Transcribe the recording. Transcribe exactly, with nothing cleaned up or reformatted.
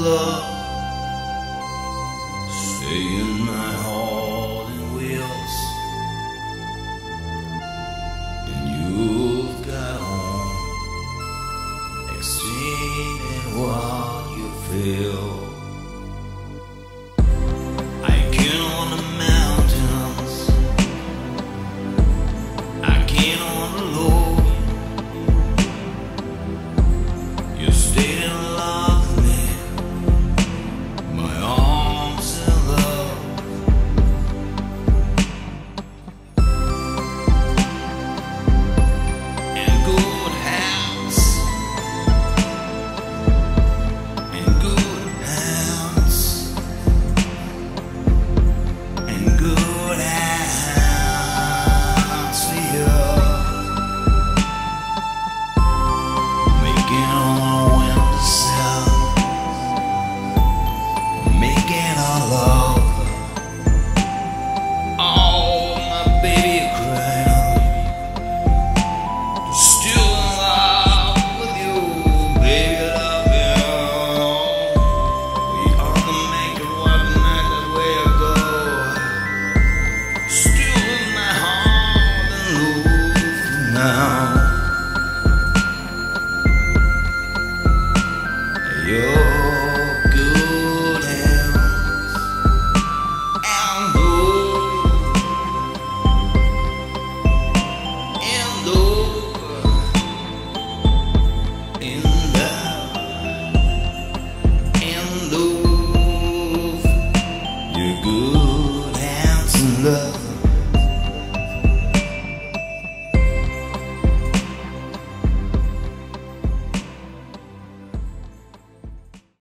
love, stay in my heart and wheels, and you've got home, exceeding what you feel. I can on the mountains, I can on the low. You stayed in love with me, my arms in love. In good hands, in good hands, in good hands for you. Making all making our love. Oh, my baby crying, still in love with you, baby, love you. We are the make it what the night that way I go. Still in my heart and love now. Yo.